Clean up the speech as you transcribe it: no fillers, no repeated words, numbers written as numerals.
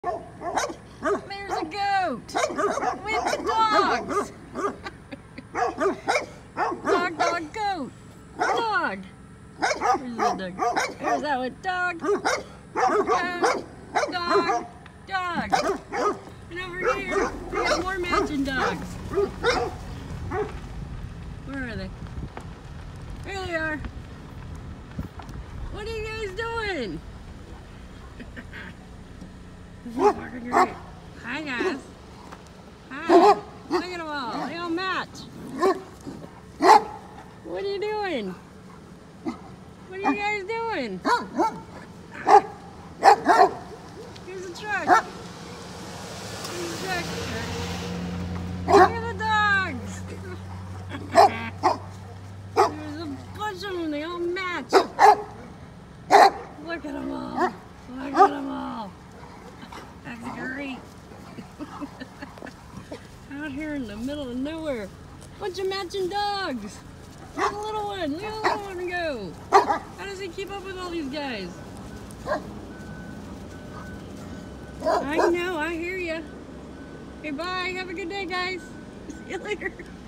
There's a goat with the dogs. Dog, dog, goat. Dog. Where's the dog? There's that one. Dog. Goat. Dog. Dog. And over here, we got more matching dogs. Where are they? There they are. What are you guys doing? This is fucking great. Hi guys. Hi. Look at them all. They all match. What are you doing? What are you guys doing? Here's the truck. Here's the truck. Look at the dogs. There's a bunch of them. They all match. Look at them all. Look at them all. That's great. Out here in the middle of nowhere. Bunch of matching dogs. Look at the little one. Look at the little one go. How does he keep up with all these guys? I know, I hear you. Okay, bye. Have a good day, guys. See you later.